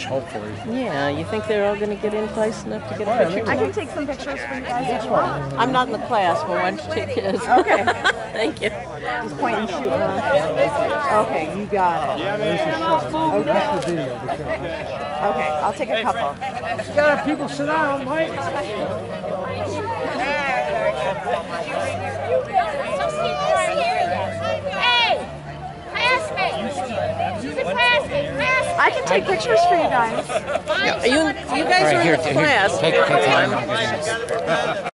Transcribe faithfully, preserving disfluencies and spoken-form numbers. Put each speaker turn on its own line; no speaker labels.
hopefully.
Yeah, you think they're all going to get in close enough to get a
Oh,
picture?
I can take some pictures for you guys if you want.
I'm not in the class, but why don't you take his?
Okay.
Thank you.
Just point and shoot, huh? Okay, you got it. Okay.
That's the video. the show.
Okay, I'll take a couple.
You gotta have people sit down, Mike.
Hey! Classmate! She's a classmate! Classmate!
I can take pictures for you guys.
You, you guys are in the class.
Take, take, take.